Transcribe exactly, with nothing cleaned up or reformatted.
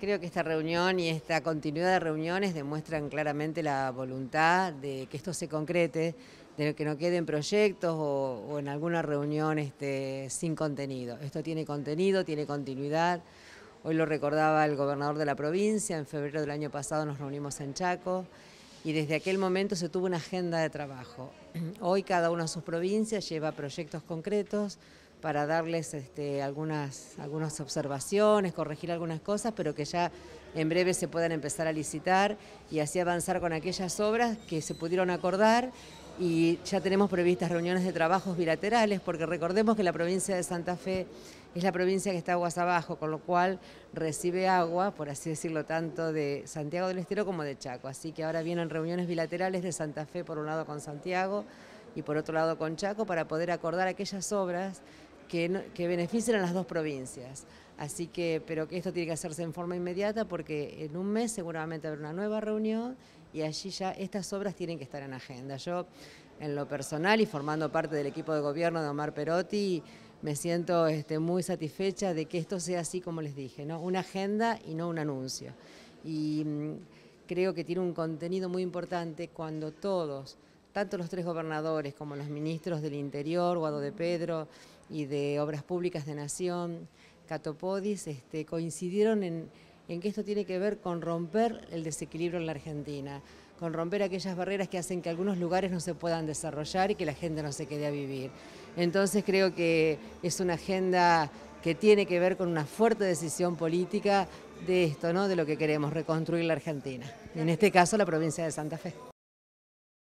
Creo que esta reunión y esta continuidad de reuniones demuestran claramente la voluntad de que esto se concrete, de que no queden proyectos o, o en alguna reunión este, sin contenido. Esto tiene contenido, tiene continuidad. Hoy lo recordaba el gobernador de la provincia, en febrero del año pasado nos reunimos en Chaco y desde aquel momento se tuvo una agenda de trabajo. Hoy cada una de sus provincias lleva proyectos concretos para darles este, algunas, algunas observaciones, corregir algunas cosas, pero que ya en breve se puedan empezar a licitar y así avanzar con aquellas obras que se pudieron acordar. Y ya tenemos previstas reuniones de trabajos bilaterales, porque recordemos que la provincia de Santa Fe es la provincia que está aguas abajo, con lo cual recibe agua, por así decirlo, tanto de Santiago del Estero como de Chaco. Así que ahora vienen reuniones bilaterales de Santa Fe, por un lado con Santiago y por otro lado con Chaco, para poder acordar aquellas obras que, no, que beneficien a las dos provincias. Así que, pero que esto tiene que hacerse en forma inmediata, porque en un mes seguramente habrá una nueva reunión y allí ya estas obras tienen que estar en agenda. Yo, en lo personal y formando parte del equipo de gobierno de Omar Perotti, me siento este, muy satisfecha de que esto sea así como les dije, ¿no? Una agenda y no un anuncio. Y mmm, creo que tiene un contenido muy importante cuando todos, tanto los tres gobernadores como los ministros del Interior, Guado de Pedro, y de Obras Públicas de Nación, Catopodis, este, coincidieron en, en que esto tiene que ver con romper el desequilibrio en la Argentina, con romper aquellas barreras que hacen que algunos lugares no se puedan desarrollar y que la gente no se quede a vivir. Entonces creo que es una agenda que tiene que ver con una fuerte decisión política de esto, ¿no? De lo que queremos, reconstruir la Argentina. En este caso, la provincia de Santa Fe.